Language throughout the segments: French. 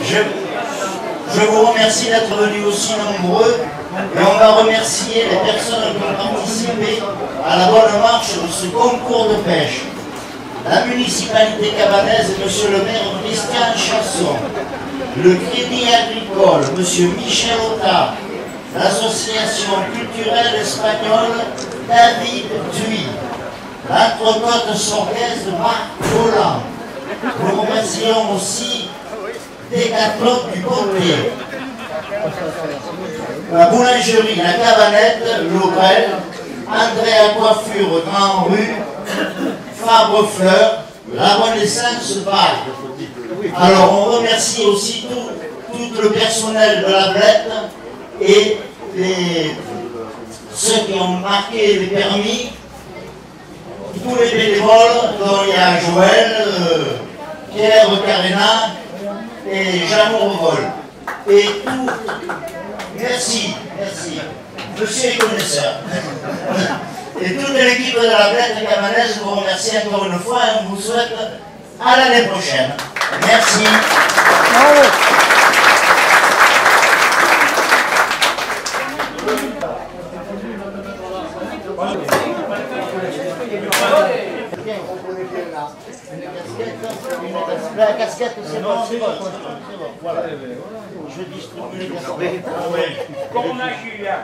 Je vous remercie d'être venus aussi nombreux et on va remercier les personnes qui ont participé à la bonne marche de ce concours de pêche. La municipalité cabanaise, monsieur le maire Christian Chasson, le Crédit Agricole, monsieur Michel Otta, l'association culturelle espagnole David Thuy, l'entrecôte sorgaise de Marc Rolland. Nous remercions aussi Décathlon du Côté, la boulangerie La Cabanette, Lorel, Andrea Coiffure Grand Rue, Fabre Fleur, la Renaissance Bague. Alors on remercie aussi tout le personnel de la Blette et ceux qui ont marqué les permis, tous les bénévoles, dont il y a Joël, Pierre Carena et Jean Revol. Et tout, merci, monsieur les connaisseurs. Et toute l'équipe de la Blette cabanaise vous remercie encore une fois et on vous souhaite à l'année prochaine. Merci. Bravo. La casquette, c'est bon, voilà. Je distribue les casquettes. Comme on a Julien.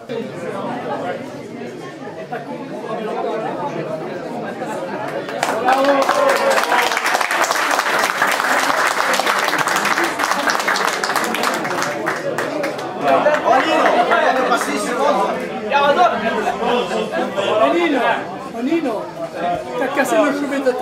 Nino, t'as cassé le chevet de ta...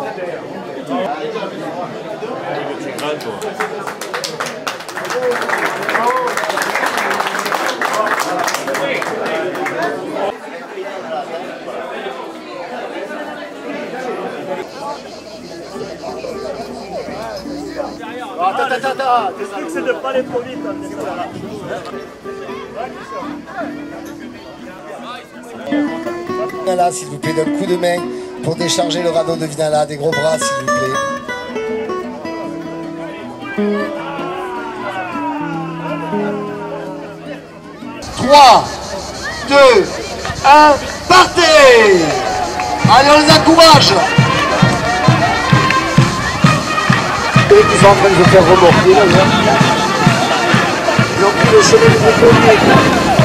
Attends, le truc c'est de ne pas aller trop vite. Vinala, s'il vous plaît, d'un coup de main pour décharger le radeau de Vinala, des gros bras, s'il vous plaît. Trois, 2, 1, partez! Allez, on les encourage! Ils sont en train de se faire remorquer là. Ils ont pris le chemin du premier.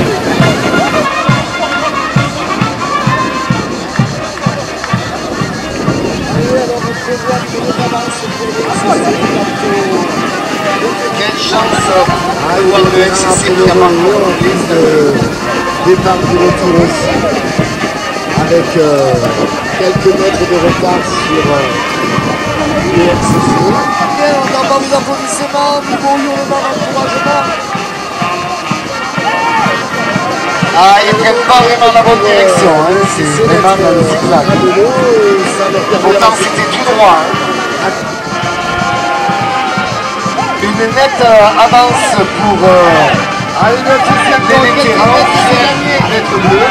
Quelle chance de voir le FCC qui a marqué en prise de départ du retour aussi, avec quelques mètres de retard sur le FCC. On n'a pas eu d'applaudissements, du bon hurlement d'encouragement. Ah, ils ne prennent pas vraiment la bonne direction, hein. C'est vraiment dans le zigzag. Pourtant c'était tout droit. Hein. Une nette avance pour les vétérans d'être bleu.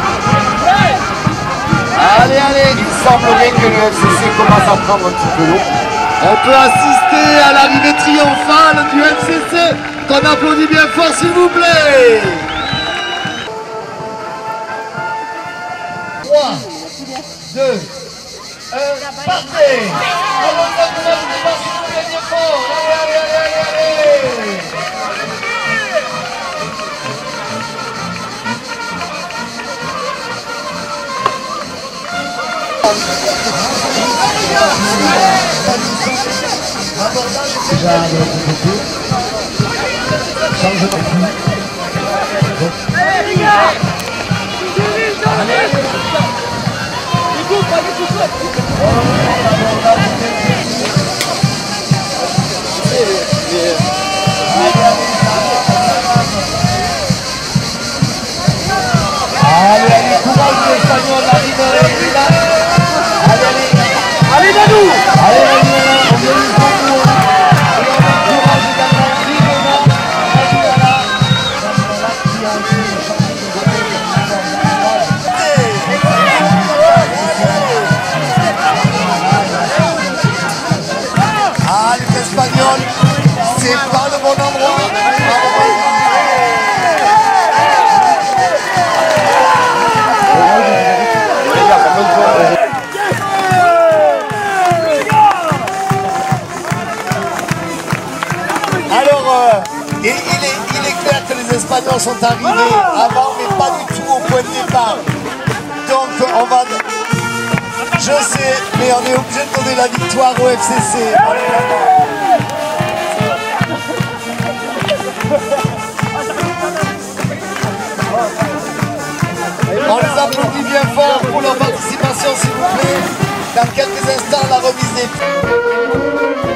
Allez, il semblerait que le FCC commence à prendre un petit peu l'eau. On peut assister à l'arrivée triomphale du FCC, qu'on applaudit bien fort s'il vous plaît. 3, 2, 1, partez! Allez! Déjà de l'autre côté, change de coup. Les gars, allez, courage l'Espagnol, allez, Dadou! Allez, on vient du concours. Et on encourage également Rivena, allez, les Espagnols, c'est pas le bon endroit. Alors, il est clair que les Espagnols sont arrivés avant, mais pas du tout au point de départ. Donc on va... Je sais, mais on est obligé de donner la victoire au FCC. On les applaudit bien fort pour leur participation, s'il vous plaît. Dans quelques instants, la remise des prix.